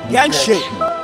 Gang shit.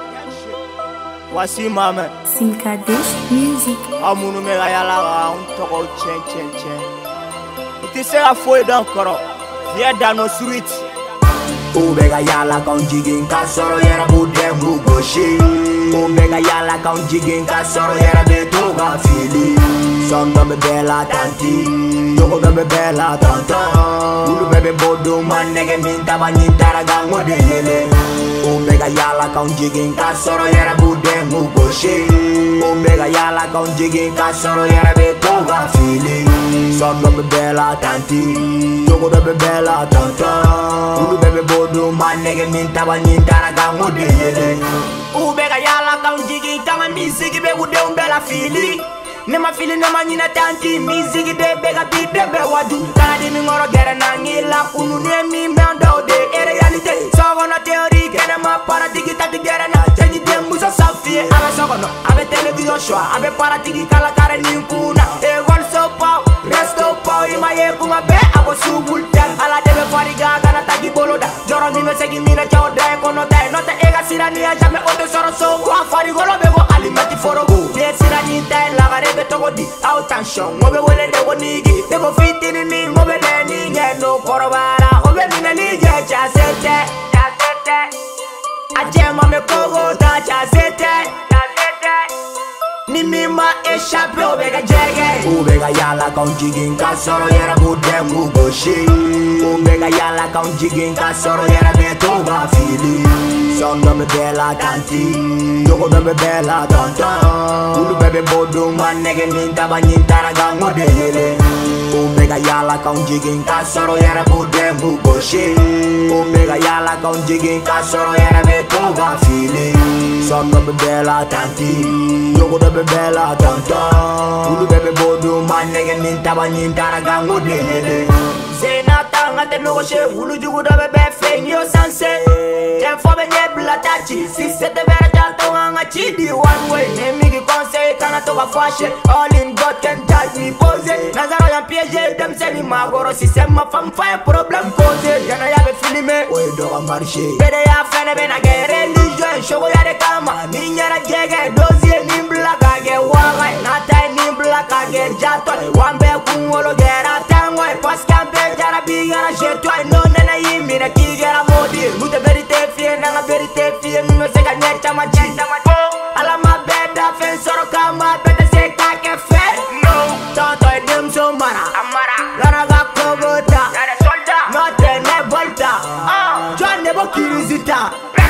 Voici ma main. Sinkadesh Music. Amunu me la yala un toko chen. Iti sera foi dan koro. Viens dans nos suites. Ubega yala con jigin ka soro yera bude mugoshi. Ubega yala con jigin ka soro yera betuga fili. Sonda be bella tanti, yoko be bella tanta. Ulu bebe bodo man nege minta banyintara gango de yele. Ubega yala con jigin ka soro yera bude mugoshi. Ubega yala con jigin ka soro yera betuga fili. Sonda be bella tanti, yoko be bella tanta. Ulu bebe bodo man nege minta banyintara gango de yele. Ubega yala con jigin kama miziki be bude umbela fili. Nema fili nema nyina tanti miziki de bega beat de be wadu. Kana di mi ngoro gere na ngila unu ne mi mendo de e realite. Sogo na teori kene ma paratiki tati gere na changi de muso safi. Abe sogo no, abe television show, abe paratiki kala kare ninkuna. E gol so pau, resto pau ima ye kuma be abo subulta. Ala debe fariga kana tagi boloda. Joro mi me segi mina chao de kono de nota ega sirani a jamais oto soro so. Kwa farigolo bego alimenti forogo. De sirani te la gare betogodi out tension mobe wole de wonigi de go fitini ni mobe le ni ngeno korobara obe mina ni je chasete ajema me kogo da chasete ni mima échappé obega jege. Ubega yala con jigin ka soro yera bude mugoshi. Ubega yala con jigin ka soro yera betuga fili. Sonda be bella tanti, yoko be bella tanta. Ulu bebe bodo man nege minta banyintara gango de yele. Ubega yala con jigin ka soro yera bude mugoshi. Ubega yala con jigin ka soro yera betuga fili. Sonda be bella tanti, yoko be bella tanta. Ulu bebe bodo man nege minta banyintara gango de yele. Zena tanga te no she ulu jugu da be feng yo sanse. Ten for be nebla tachi, si se te vera jalto anga chidi one way. Nemi conseil kana toka fashe, all in God can judge me pose. Nazaro ya piège dem se ni magoro si se ma femme fa un problème cause. Yana ya be filmé, oye doga marché. Bede ya fene be na ge religion, shogo ya de kama. Ninya na jege dozie ni blaka ge waga, na tai ni blaka ge jato. Wambe kungolo gera tango, parce qu'un be jara bigara chez toi no nena yimi na kigera modi. Mute verité fie na verité fie mi me se gagner chama chita ma. Ala ma beda fen soro kama beda se ka ke fe. No, tanto e dem so mara. Amara. Lara ga kogota. Yare solda. No te ne volta. John ne bo kirizita.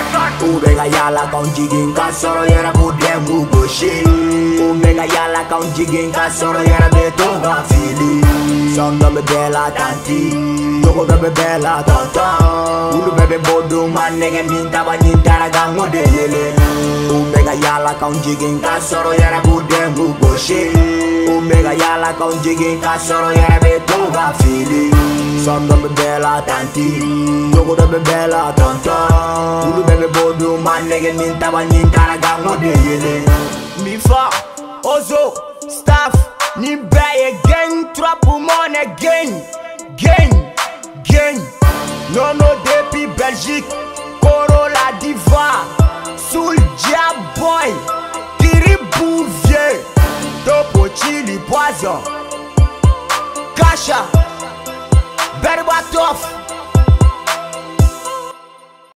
Ubega yala con jigin ka soro yera bude mugoshi. Ubega yala con jigin ka soro yera betuga fili. Sonda be bella tanti, yoko be bella tanta. Ulu bebe bodo man nege minta banyintara gango de yele. Ubega yala con jigin ka soro yera bude mugoshi. Ubega yala con jigin ka soro yera betuga fili. Sonda be bella tanti, yoko be bella tanta. Ulu bebe bodo man nege minta banyintara gango de yele. Mifa, Ozo, staff, ni baye gang, trap mon gang. Nono depuis Belgique, Corolla Diva, Soulja Boy, Kiri Bouvier, Topo Chili Poison, Kasha, Berbatov.